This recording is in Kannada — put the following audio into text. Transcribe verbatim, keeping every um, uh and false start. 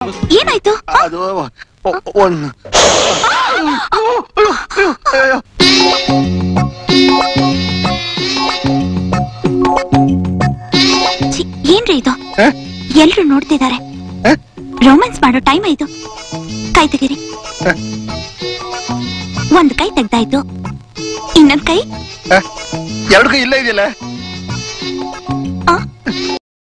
ಏನಾಯ್ತು? ಅದು ಒಂದು ಏನ್ರಿ ಇದು? ಎಲ್ರು ನೋಡ್ತಿದ್ದಾರೆ. ರೊಮ್ಯಾನ್ಸ್ ಮಾಡೋ ಟೈಮ್ ಆಯ್ತು. ಕೈ ತೆಗೀರಿ. ಒಂದ್ ಕೈ ತೆಗ್ದಾಯ್ತು, ಇನ್ನೊಂದ್ ಕೈ ಎರಡು ಕೈ ಇಲ್ಲ ಇದೆಯಲ್ಲ.